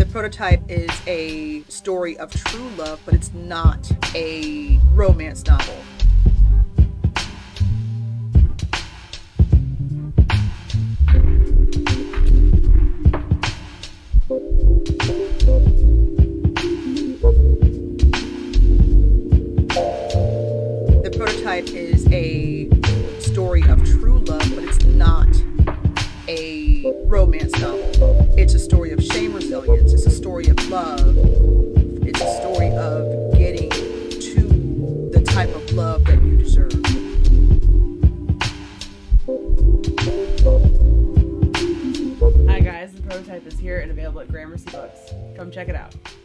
The Prototype is a story of true love, but it's not a romance novel. The Prototype is a story of true love, but it's not a romance novel. It's a story of shame resilience. It's a story of love. It's a story of getting to the type of love that you deserve. Hi guys, The Prototype is here and available at Gramercy Books. Come check it out.